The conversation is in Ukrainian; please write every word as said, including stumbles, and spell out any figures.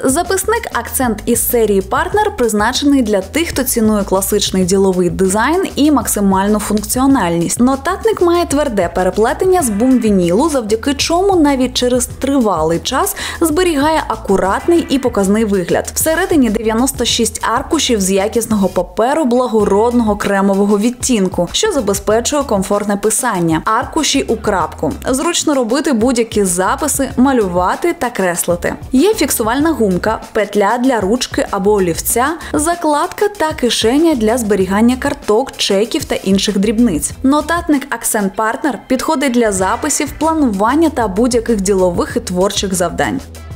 Записник Accent із серії Partner призначений для тих, хто цінує класичний діловий дизайн і максимальну функціональність. Нотатник має тверде переплетення з бум-вінілу, завдяки чому навіть через тривалий час зберігає акуратний і показний вигляд. Всередині дев'яносто шість аркушів з якісного паперу благородного кремового відтінку, що забезпечує комфортне писання. Аркуші у крапку. Зручно робити будь-які записи, малювати та креслити. Є фіксувальна гумка, петля для ручки або олівця, закладка та кишеня для зберігання карток, чеків та інших дрібниць. Нотатник Accent Partner підходить для записів, планування та будь-яких ділових і творчих завдань.